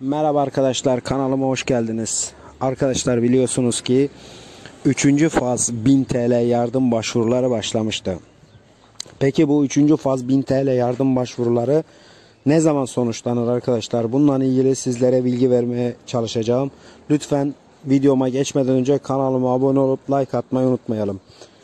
Merhaba arkadaşlar, kanalıma hoş geldiniz. Arkadaşlar biliyorsunuz ki 3. faz 1000 TL yardım başvuruları başlamıştı. Peki bu 3. faz 1000 TL yardım başvuruları ne zaman sonuçlanır arkadaşlar? Bununla ilgili sizlere bilgi vermeye çalışacağım. Lütfen videoma geçmeden önce kanalıma abone olup like atmayı unutmayalım.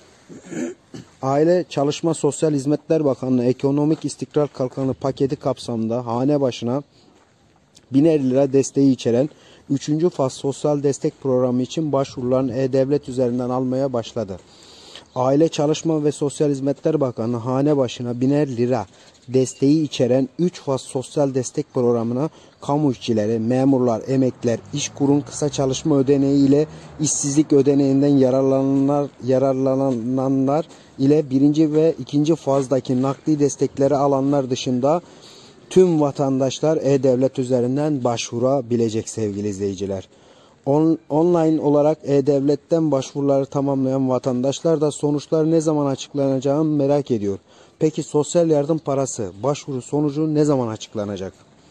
Aile, Çalışma, Sosyal Hizmetler Bakanlığı Ekonomik İstikrar Kalkanı paketi kapsamında hane başına 1000 lira desteği içeren 3. faz sosyal destek programı için başvurularını E-Devlet üzerinden almaya başladı. Aile, Çalışma ve Sosyal Hizmetler Bakanı hane başına 1000 lira desteği içeren 3 faz sosyal destek programına kamu işçileri, memurlar, emekliler, işkurun kısa çalışma ödeneği ile işsizlik ödeneğinden yararlananlar ile 1. ve 2. fazdaki nakdi destekleri alanlar dışında tüm vatandaşlar E-Devlet üzerinden başvurabilecek sevgili izleyiciler. Online olarak E-Devlet'ten başvuruları tamamlayan vatandaşlar da sonuçlar ne zaman açıklanacağını merak ediyor. Peki sosyal yardım parası başvuru sonucu ne zaman açıklanacak?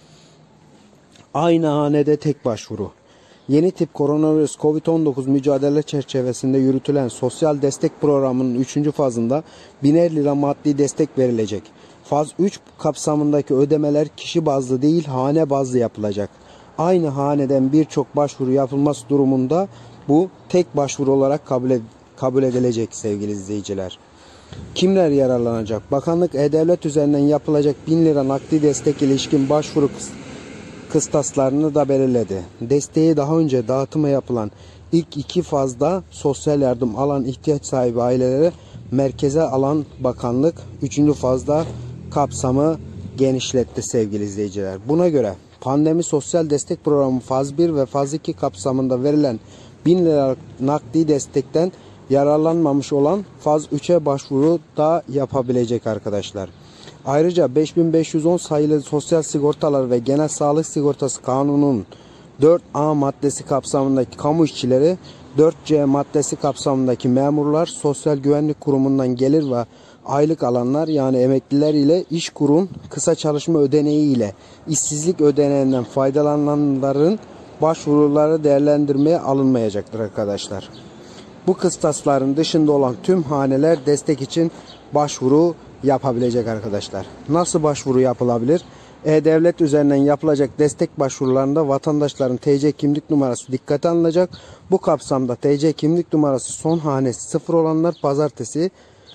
Aynı hanede tek başvuru. Yeni tip koronavirüs COVID-19 mücadele çerçevesinde yürütülen sosyal destek programının 3. fazında 1000 lira maddi destek verilecek. Faz 3 kapsamındaki ödemeler kişi bazlı değil hane bazlı yapılacak. Aynı haneden birçok başvuru yapılması durumunda bu tek başvuru olarak kabul edilecek sevgili izleyiciler. Kimler yararlanacak? Bakanlık E-Devlet üzerinden yapılacak 1000 lira nakdi destek ilişkin başvuru kıstaslarını da belirledi. Desteği daha önce dağıtıma yapılan ilk 2 fazda sosyal yardım alan ihtiyaç sahibi ailelere merkeze alan bakanlık 3. fazda kapsamı genişletti sevgili izleyiciler. Buna göre pandemi sosyal destek programı faz 1 ve faz 2 kapsamında verilen 1000 lira nakdi destekten yararlanmamış olan faz 3'e başvuru da yapabilecek arkadaşlar. Ayrıca 5510 sayılı Sosyal Sigortalar ve Genel Sağlık Sigortası Kanunu'nun 4A maddesi kapsamındaki kamu işçileri, 4C maddesi kapsamındaki memurlar, Sosyal Güvenlik Kurumu'ndan gelir ve aylık alanlar yani emekliler ile işkurun kısa çalışma ödeneği ile işsizlik ödeneğinden faydalananların başvuruları değerlendirmeye alınmayacaktır arkadaşlar. Bu kıstasların dışında olan tüm haneler destek için başvuru yapabilecek arkadaşlar. Nasıl başvuru yapılabilir? E-Devlet üzerinden yapılacak destek başvurularında vatandaşların TC kimlik numarası dikkate alınacak. Bu kapsamda TC kimlik numarası son hanesi 0 olanlar pazartesi,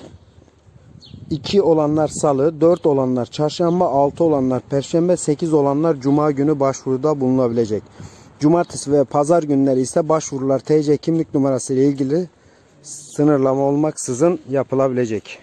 2 olanlar salı, 4 olanlar çarşamba, 6 olanlar perşembe, 8 olanlar cuma günü başvuruda bulunabilecek. Cumartesi ve pazar günleri ise başvurular TC kimlik numarası ile ilgili sınırlama olmaksızın yapılabilecek.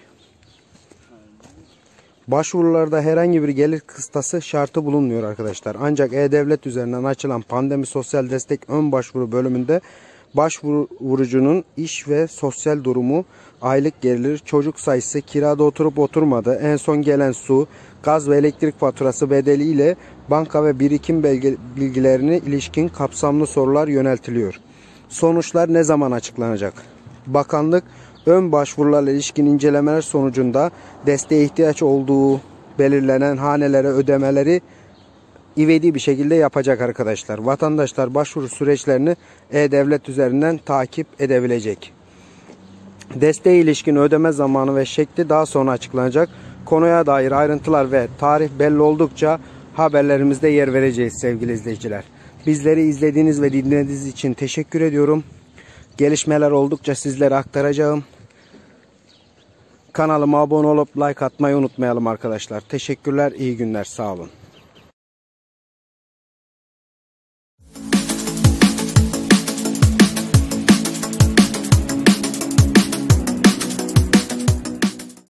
Başvurularda herhangi bir gelir kıstası şartı bulunmuyor arkadaşlar. Ancak E-Devlet üzerinden açılan pandemi sosyal destek ön başvuru bölümünde başvurucunun iş ve sosyal durumu, aylık gelir, çocuk sayısı, kirada oturup oturmadığı, en son gelen su, gaz ve elektrik faturası bedeli ile banka ve birikim bilgilerine ilişkin kapsamlı sorular yöneltiliyor. Sonuçlar ne zaman açıklanacak? Bakanlık ön başvurularla ilişkin incelemeler sonucunda desteğe ihtiyaç olduğu belirlenen hanelere ödemeleri ivedi bir şekilde yapacak arkadaşlar. Vatandaşlar başvuru süreçlerini E-Devlet üzerinden takip edebilecek. Desteğe ilişkin ödeme zamanı ve şekli daha sonra açıklanacak. Konuya dair ayrıntılar ve tarih belli oldukça haberlerimizde yer vereceğiz sevgili izleyiciler. Bizleri izlediğiniz ve dinlediğiniz için teşekkür ediyorum. Gelişmeler oldukça sizlere aktaracağım. Kanalıma abone olup like atmayı unutmayalım arkadaşlar. Teşekkürler, iyi günler, sağ olun.